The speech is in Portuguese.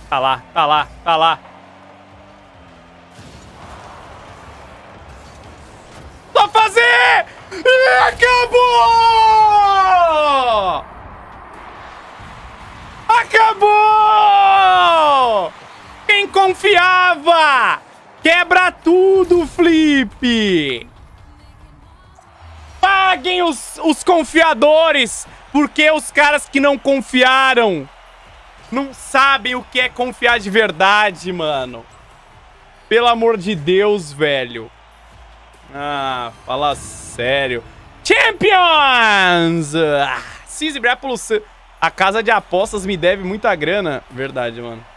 Tá lá, tá lá, tá lá. Só fazer! E acabou! Acabou! Quem confiava? Quebra tudo, Flip! Paguem os confiadores, porque os caras que não confiaram não sabem o que é confiar de verdade, mano. Pelo amor de Deus, velho. Ah, fala sério. Champions! Cizzy Brápulos, a casa de apostas me deve muita grana. Verdade, mano.